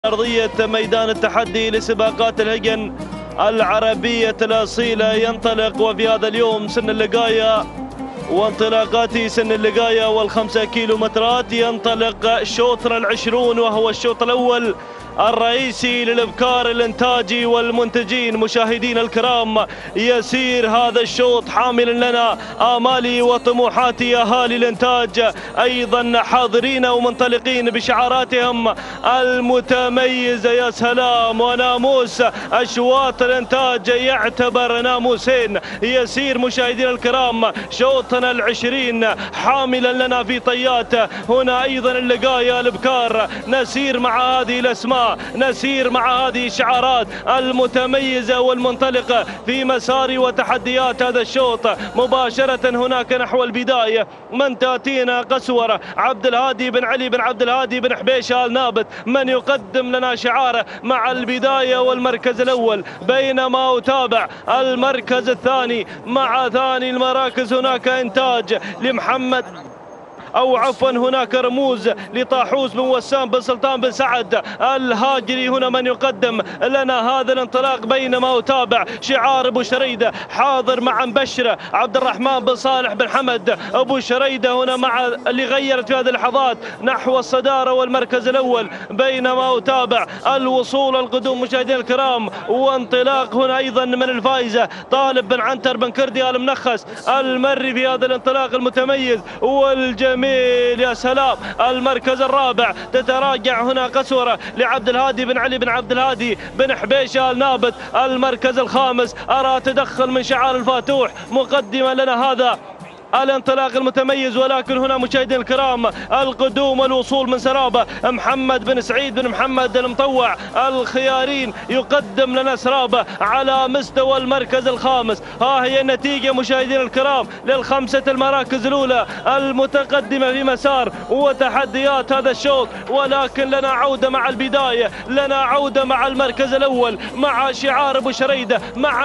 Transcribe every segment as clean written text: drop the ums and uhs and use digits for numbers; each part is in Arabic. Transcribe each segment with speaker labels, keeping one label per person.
Speaker 1: أرضية ميدان التحدي لسباقات الهجن العربية الأصيلة ينطلق، وفي هذا اليوم سن اللقاية وانطلاقات سن اللقاية والخمسة كيلومترات ينطلق شوط العشرون، وهو الشوط الأول الرئيسي للابكار الانتاجي والمنتجين. مشاهدينا الكرام، يسير هذا الشوط حاملا لنا آمالي وطموحات اهالي الانتاج، ايضا حاضرين ومنطلقين بشعاراتهم المتميزه. يا سلام، وناموس اشواط الانتاج يعتبر ناموسين. يسير مشاهدينا الكرام شوطنا العشرين حاملا لنا في طيات، هنا ايضا اللقايا الابكار. نسير مع هذه الاسماء، نسير مع هذه الشعارات المتميزة والمنطلقة في مسار وتحديات هذا الشوط. مباشرة هناك نحو البداية من تأتينا قسورة عبد الهادي بن علي بن عبد الهادي بن حبيشة آل نابت، من يقدم لنا شعاره مع البداية والمركز الأول، بينما أتابع المركز الثاني مع ثاني المراكز. هناك إنتاج لمحمد أو عفوا هناك رموز لطاحوس بن وسام بن سلطان بن سعد الهاجري، هنا من يقدم لنا هذا الانطلاق، بينما أتابع شعار أبو شريدة حاضر مع مبشرة عبد الرحمن بن صالح بن حمد. أبو شريدة هنا مع اللي غيرت في هذه اللحظات نحو الصدارة والمركز الأول، بينما أتابع الوصول القدوم مشاهدينا الكرام، وانطلاق هنا أيضا من الفائزة طالب بن عنتر بن كردي آل منخس المري في هذا الانطلاق المتميز والجميل. يا سلام، المركز الرابع تتراجع هنا قسورة لعبد الهادي بن علي بن عبد الهادي بن حبيشة آل نابت. المركز الخامس أرى تدخل من شعار الفاتوح مقدما لنا هذا الانطلاق المتميز، ولكن هنا مشاهدينا الكرام القدوم والوصول من سرابة محمد بن سعيد بن محمد المطوع الخيارين يقدم لنا سرابة على مستوى المركز الخامس. ها هي النتيجة مشاهدينا الكرام للخمسة المراكز الأولى المتقدمة في مسار وتحديات هذا الشوط، ولكن لنا عودة مع البداية، لنا عودة مع المركز الأول مع شعار أبو شريدة مع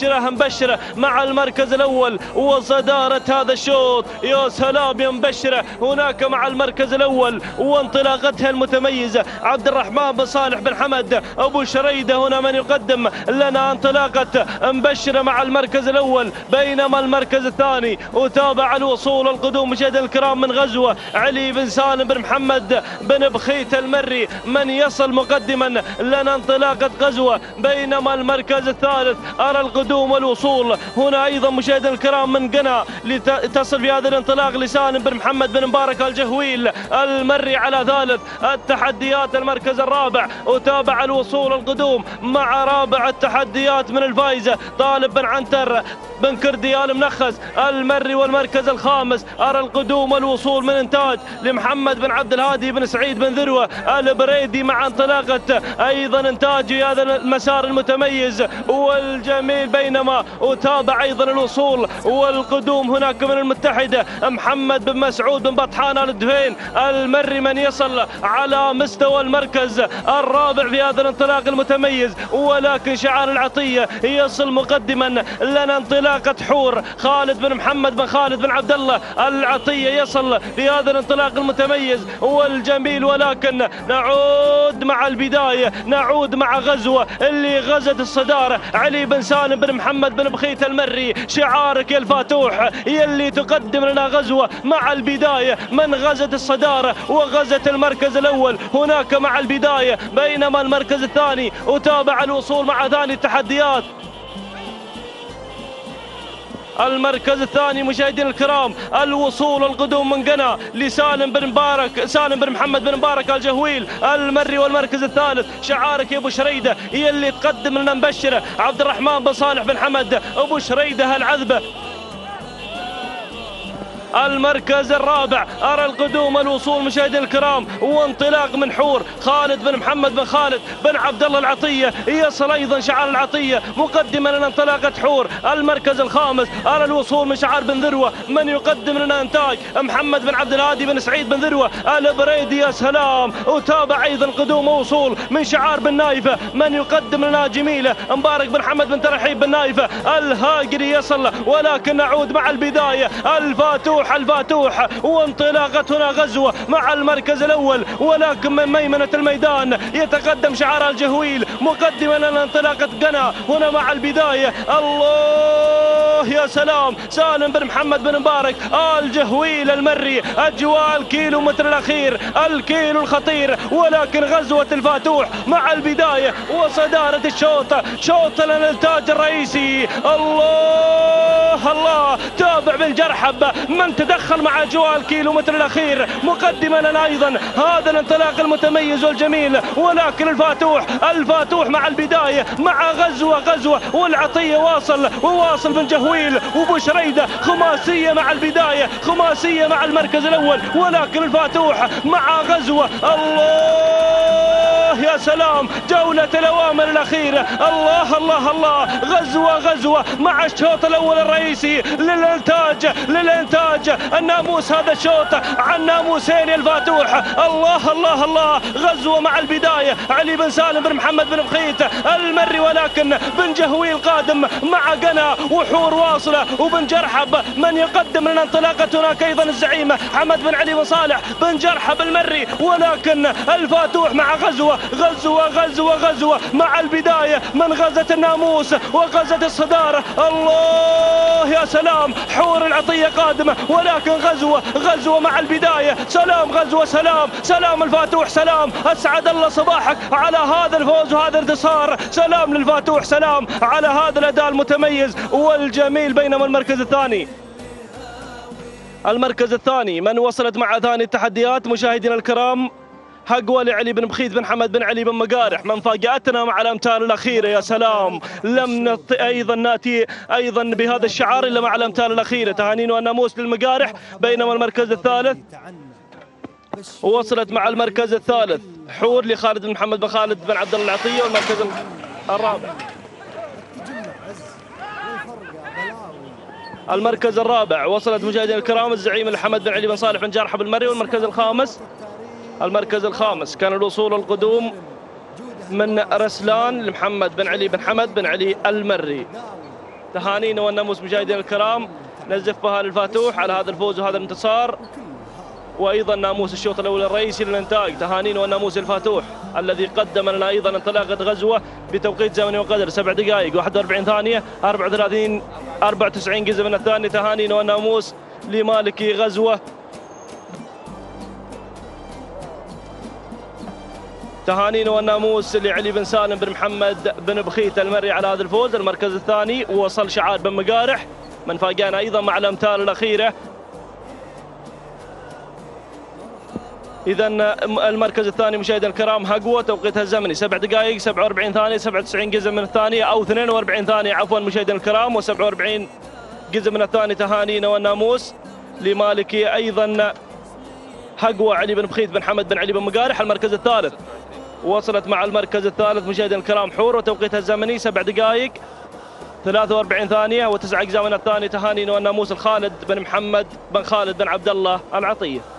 Speaker 1: مبشرة مع المركز الأول وصدارة هذا الشوط. يا سلام يا مبشرة، هناك مع المركز الأول وانطلاقتها المتميزة عبد الرحمن بن صالح بن حمد. أبو شريدة هنا من يقدم لنا انطلاقة مبشرة مع المركز الأول، بينما المركز الثاني أتابع الوصول القدوم مشاهدينا الكرام من غزوة علي بن سالم بن محمد بن بخيت المري، من يصل مقدما لنا انطلاقة غزوة، بينما المركز الثالث أرى القدوم والوصول هنا أيضا مشاهدينا الكرام من قنا تصل في هذا الانطلاق لسالم بن محمد بن مبارك الجهويل المري على ثالث التحديات. المركز الرابع أتابع الوصول القدوم مع رابع التحديات من الفائزة طالب بن عنتر بن كردي آل منخس المري. والمركز الخامس أرى القدوم والوصول من إنتاج لمحمد بن عبد الهادي بن سعيد بن ذروة البريدي مع انطلاقة أيضا إنتاج هذا المسار المتميز والجميل، بينما أتابع أيضا الوصول والقدوم هناك من المتحدة محمد بن مسعود بن بطحان آل الدفين المري، من يصل على مستوى المركز الرابع في هذا الانطلاق المتميز. ولكن شعار العطية يصل مقدما لنا انطلاقة حور خالد بن محمد بن خالد بن عبد الله العطية يصل في هذا الانطلاق المتميز والجميل. ولكن نعود مع البداية، نعود مع غزوة اللي غزت الصدارة علي بن سالم بن محمد بن بخيت المري. شعارك يا الفاتوح يلي تقدم لنا غزوة مع البداية، من غزت الصدارة وغزت المركز الأول هناك مع البداية، بينما المركز الثاني أتابع الوصول مع ثاني التحديات. المركز الثاني مشاهدينا الكرام الوصول القدوم من قنا لسالم بن مبارك سالم بن محمد بن مبارك الجهويل المري. والمركز الثالث شعارك يا ابو شريده يلي تقدم لنا مبشره عبد الرحمن بن صالح بن حمد ابو شريده العذبه. المركز الرابع أرى القدوم الوصول مشاهدينا الكرام وانطلاق من حور خالد بن محمد بن خالد بن عبد الله العطية، يصل أيضا شعار العطية مقدما لنا انطلاقة حور. المركز الخامس أرى الوصول من شعار بن ذروة، من يقدم لنا إنتاج محمد بن عبد الهادي بن سعيد بن ذروة البريدي. يا سلام، أتابع أيضا قدوم ووصول من شعار بن نايفة، من يقدم لنا جميلة مبارك بن محمد بن ترحيب بن نايفة الهاجري يصل. ولكن نعود مع البداية الفاتوح الفاتوح وانطلاقة هنا غزوة مع المركز الأول، ولكن من ميمنة الميدان يتقدم شعار الجهويل مقدما لنا انطلاقة قنا هنا مع البداية. الله يا سلام، سالم بن محمد بن مبارك الجهويل المري، أجواء الكيلو متر الأخير، الكيلو الخطير، ولكن غزوة الفاتوح مع البداية وصدارة الشوط، شوط الانتاج الرئيسي. الله الله، تابع بالجرحب من تدخل مع أجواء الكيلو متر الأخير مقدما لنا أيضا هذا الانطلاق المتميز والجميل، ولكن الفاتوح مع البداية مع غزوة والعطية وواصل بن جهويل وبشريدة، خماسية مع البداية، خماسية مع المركز الأول، ولكن الفاتوح مع غزوة. الله يا سلام، جولة الأوامر الأخيرة. الله الله الله، غزوة مع الشوط الأول الرئيسي للإنتاج الناموس. هذا الشوط عن ناموسين الفاتوح. الله الله الله، غزوة مع البداية، علي بن سالم بن محمد بن بخيت المري، ولكن بن جهويل قادم مع قنا وحور واصلة، وبن جرحب من يقدم لنا انطلاقة. هناك أيضا الزعيم حمد بن علي بن صالح بن جرحب المري، ولكن الفاتوح مع غزوة مع البداية من غزة الناموس وغزة الصدارة. الله يا سلام، حور العطية قادمة، ولكن غزوة مع البداية. سلام غزوة، سلام الفاتوح، سلام، أسعد الله صباحك على هذا الفوز وهذا الانتصار. سلام للفاتوح، سلام على هذا الأداء المتميز والجميل. بينما المركز الثاني من وصلت مع ثاني التحديات مشاهدينا الكرام، هقوى لعلي بن بخيت بن حمد بن علي بن مقارح، من فاجأتنا مع الأمتار الأخيرة. يا سلام، لم ناتي أيضا بهذا الشعار إلا مع الأمتار الأخيرة. تهانين والناموس للمقارح. بينما المركز الثالث وصلت مع المركز الثالث حور لخالد بن محمد بن خالد بن عبد الله العطية. والمركز الرابع وصلت مشاهدينا الكرام الزعيم الحمد بن علي بن صالح بن جرحب المري. والمركز الخامس كان الوصول القدوم من رسلان لمحمد بن علي بن حمد بن علي المري. تهانينا والناموس مشاهدينا الكرام نزف بها للفاتوح على هذا الفوز وهذا الانتصار، وايضا ناموس الشوط الاول الرئيسي للانتاج. تهانينا والناموس الفاتوح الذي قدم لنا ايضا انطلاقه غزوه بتوقيت زمني وقدر 7 دقائق 41 ثانيه 94 جزء من الثانيه. تهانينا والناموس لمالكي غزوه. تهانينا والناموس لعلي بن سالم بن محمد بن بخيت المري على هذا الفوز. المركز الثاني وصل شعار بن مقارح من فاجأنا ايضا مع الامتار الاخيره. إذا المركز الثاني مشاهدينا الكرام هقوى، توقيتها الزمني 7 دقائق 47 ثانية 97 جزء من الثانية، أو 42 ثانية عفوا مشاهدينا الكرام، و47 جزء من الثانية. تهانينا والناموس لمالكي أيضا هقوى علي بن بخيت بن حمد بن علي بن مقارح. المركز الثالث وصلت مع المركز الثالث مشاهدينا الكرام حور، وتوقيتها الزمني 7 دقائق 43 ثانية و9 أجزاء من الثانية. تهانينا والناموس الخالد بن محمد بن خالد بن عبد الله العطية.